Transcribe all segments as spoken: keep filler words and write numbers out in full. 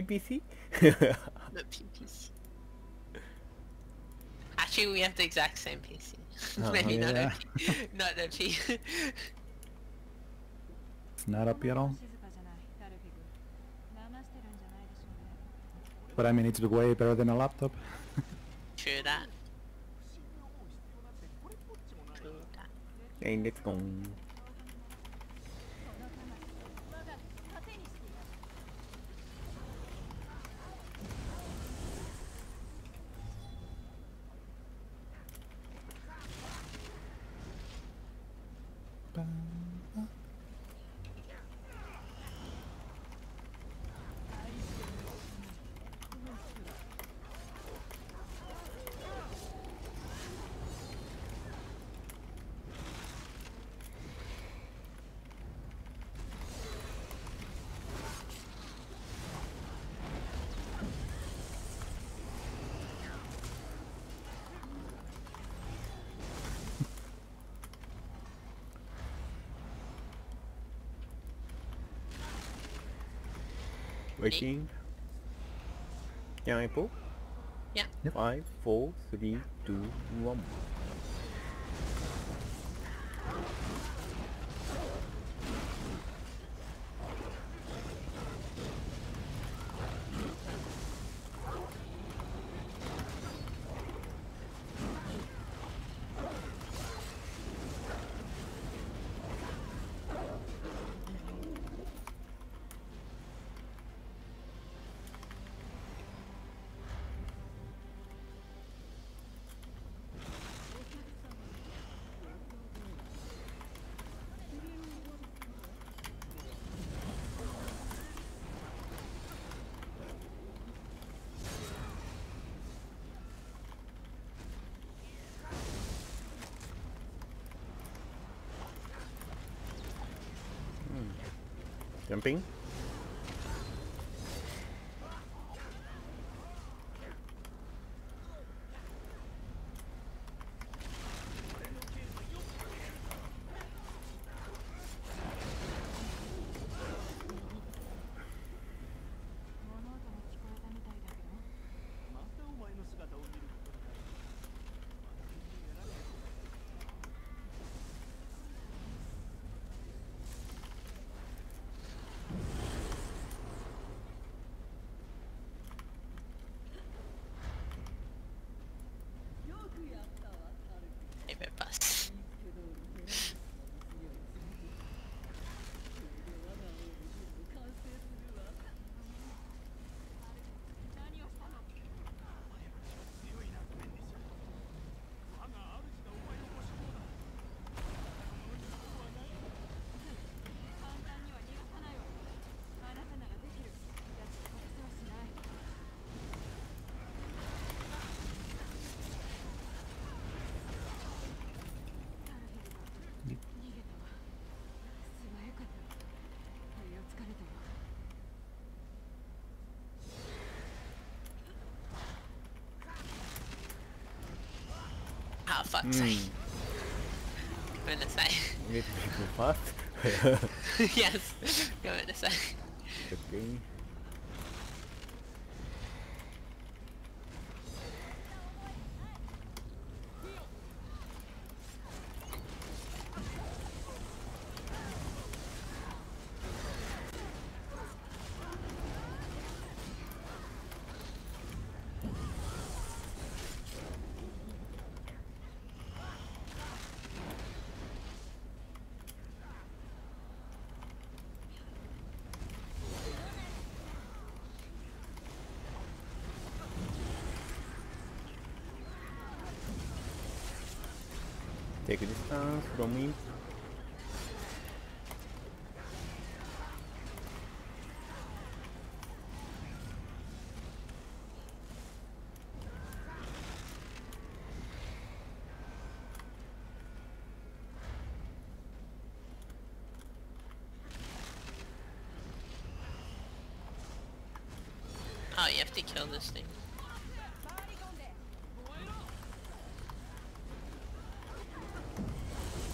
P C? The P C. Actually, we have the exact same P C. Uh-huh. Maybe not Yeah. a, not a P. It's not up yet all. But I mean, it's way better than a laptop. True that. True that. Okay, let's go. Waiting. Can I pull? Yeah. Yep. Five, four, three, two, one. Jumping. Favorite bus. Oh fuck, sorry. Mm. Go to say. Need to be too fast. Yes. Go to say. Okay. Take a distance from me. Oh, you have to kill this thing.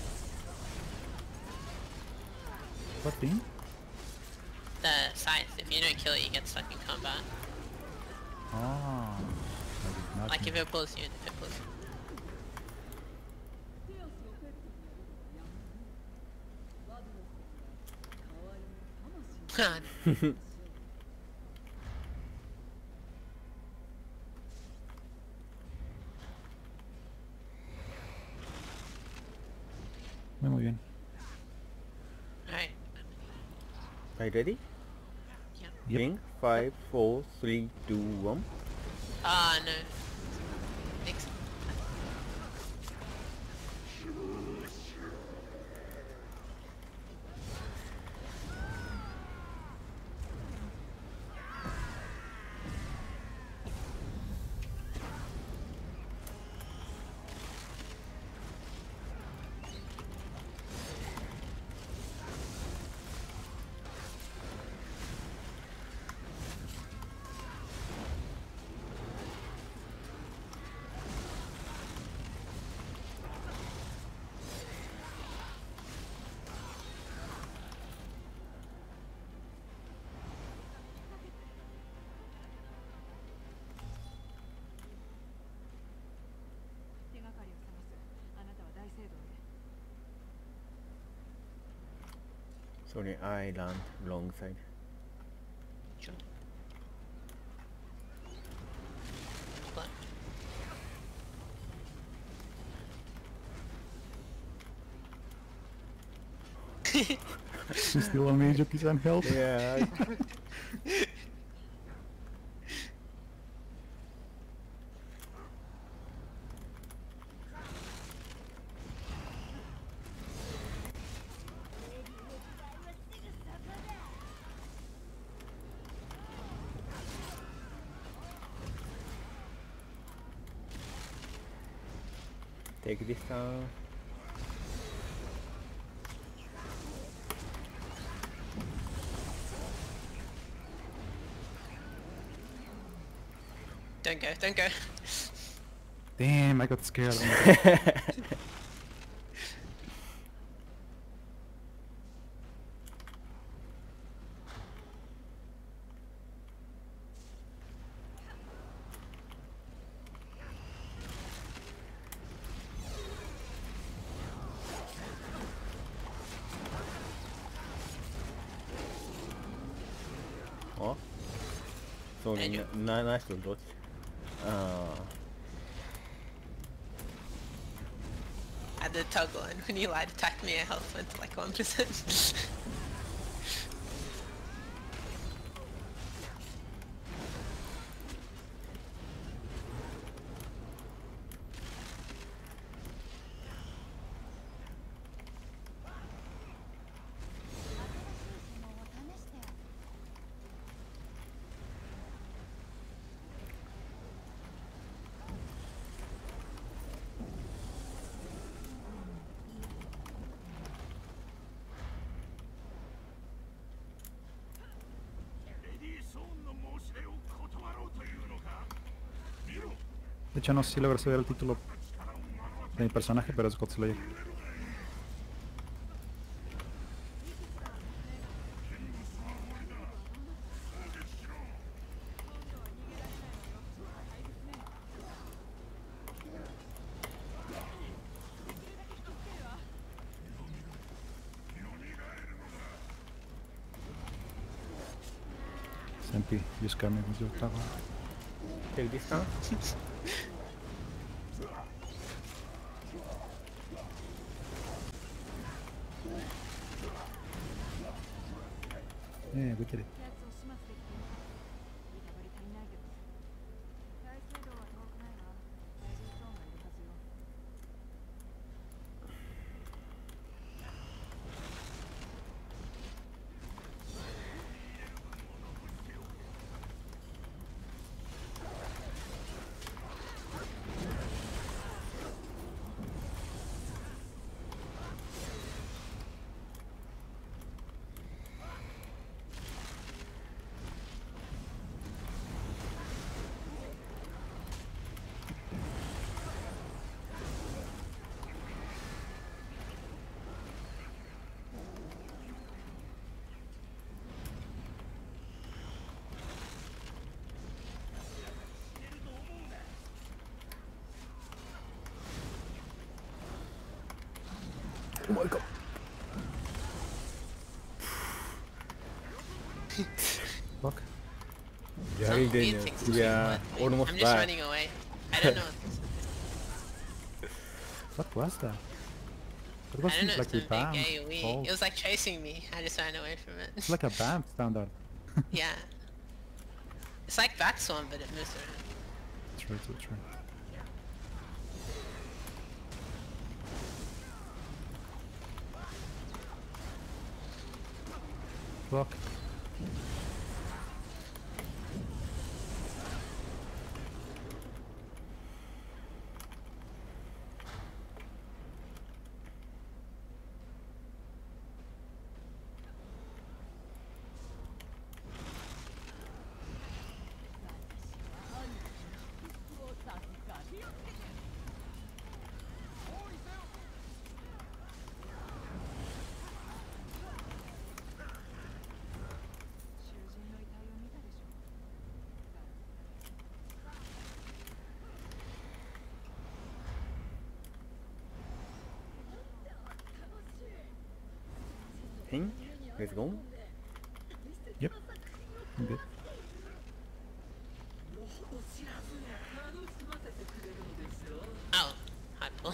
What thing? The science thing. If you don't kill it, you get stuck in combat. Oh. I did not Like know. if it pulls you, if it pulls you. Muy bien. Alright. Are you ready? Yeah. Yep. Ping. Five, four, three, two, one. Ah, no. Thanks. Sorry, I land wrong side. Sure. But She's still on me, Yuki-san, help. Yeah. Take this down. don't go, don't go. Damn, I got scared. Oh my God. Oh. Sorry, Did you? n- n- nice to dodge. Uh, I had the toggle and when you light attacked me, I health went to like one percent. De hecho, no sé si logro saber el título de mi personaje, pero es God Slayer. Senpi, you scare me with your tower. take this down. Yeah, we did it. Oh my god. Fuck. Very Some weird dangerous. things to Yeah, do, almost I'm just died. running away. I don't know. What was that? It I don't wasn't know. like It's a some big bam. AoE. Oh, It was like chasing me. I just ran away from it. it's like a bam standard. Yeah. It's like Backswarm, but it moves around. True, true, true. Fuck. Thing? Let's go. Yep. I'm good. Oh, hi, Paul.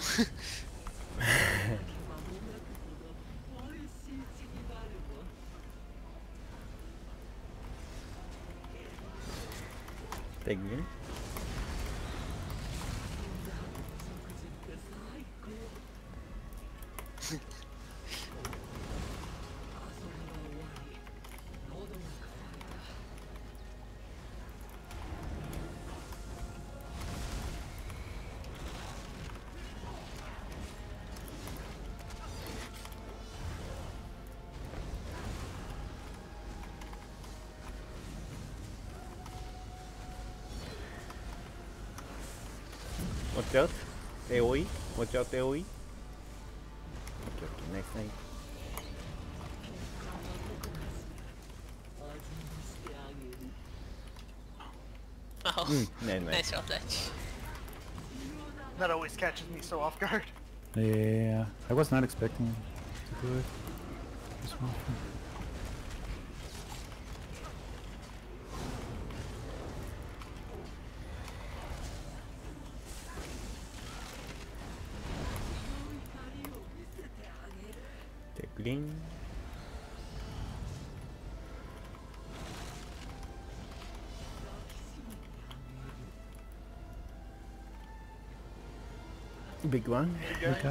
Take me. Watch out. AoE. Watch out AoE. Okay, okay, next time. Oh, Mm, nice, nice. nice roll dodge. That always catches me so off guard. Yeah, I was not expecting to do it. This one. Take green. Big one. Big guy. Okay.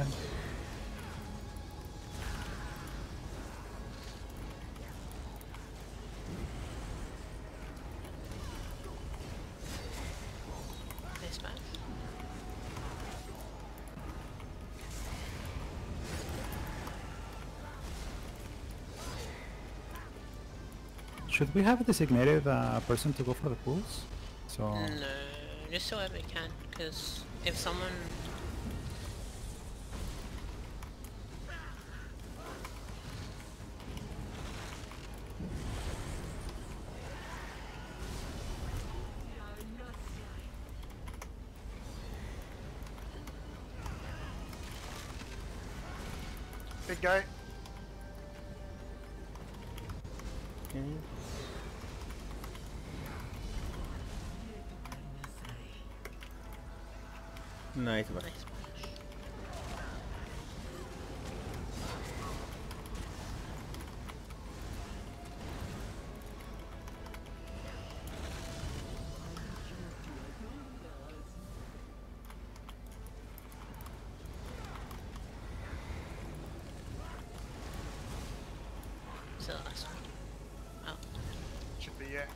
Nice man. Should we have a designated uh, person to go for the pools? So No, just whoever can, because if someone... Big guy. Okay. Nice one. Nice. So last one. Oh, Should be it.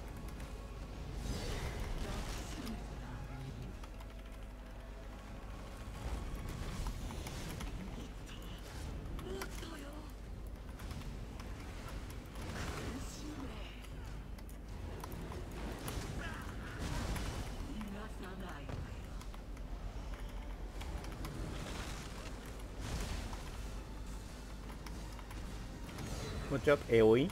Watch out AoE.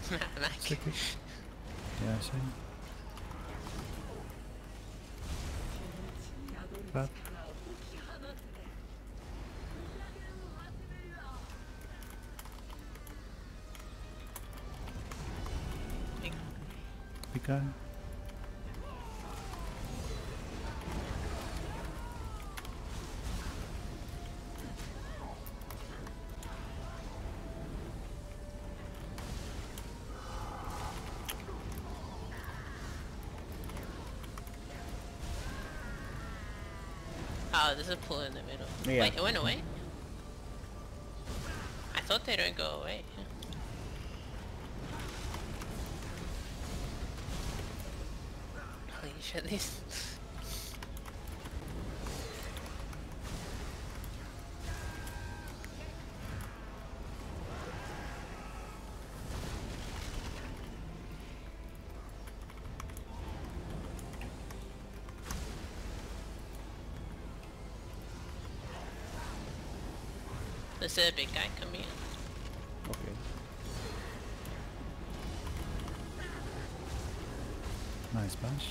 Mac. Sticky. Yeah, same. Bad. Big guy. Oh, there's a pool in the middle. Yeah. Wait, it went away? I thought they didn't go away. Holy shit, these... There's a big guy coming in. Okay. Nice bash.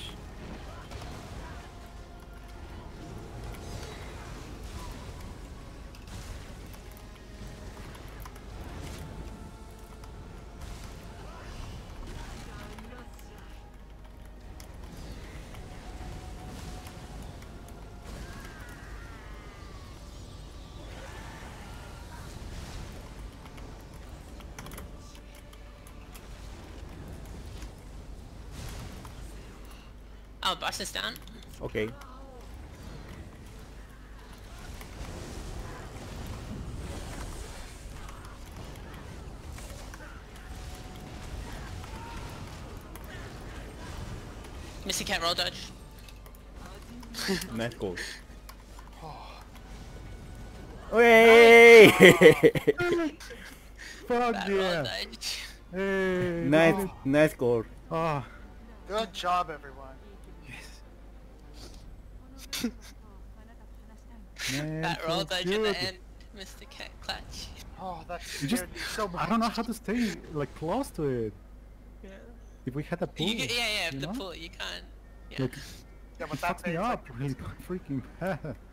Oh, boss is down. Okay. Misty Cat roll dodge. Nice goal. Hey! Fuck That roll yeah! dodge. Hey! Nice, nice goal. Oh, Good job, everyone. man, That roll feels dodge at good. the end. Mister Cat clutch. Oh, that You just, scared me so much. I don't know how to stay like close to it. Yeah. If we had a pool, You get, yeah, yeah, you the know? pool, you can't. Yeah. Like, Yeah, it but that fucks me thing's up like, really freaking bad.